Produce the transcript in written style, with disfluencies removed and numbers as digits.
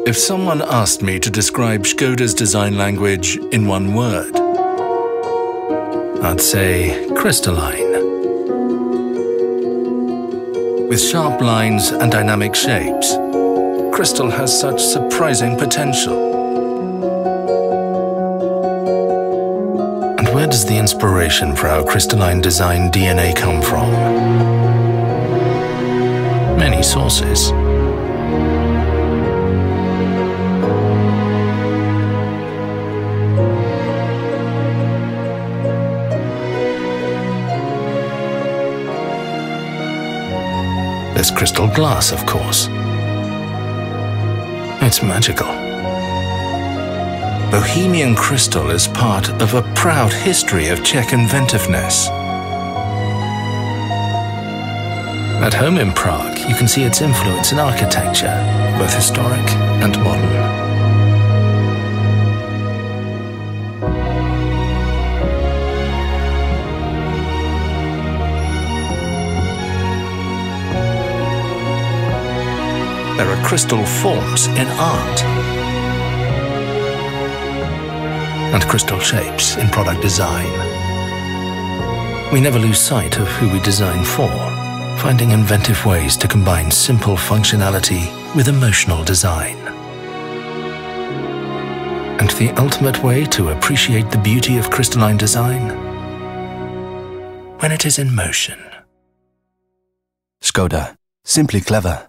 If someone asked me to describe Škoda's design language in one word, I'd say crystalline. With sharp lines and dynamic shapes, crystal has such surprising potential. And where does the inspiration for our crystalline design DNA come from? Many sources. There's crystal glass, of course. It's magical. Bohemian crystal is part of a proud history of Czech inventiveness. At home in Prague, you can see its influence in architecture, both historic and modern. There are crystal forms in art and crystal shapes in product design. We never lose sight of who we design for, finding inventive ways to combine simple functionality with emotional design. And the ultimate way to appreciate the beauty of crystalline design? When it is in motion. Škoda. Simply clever.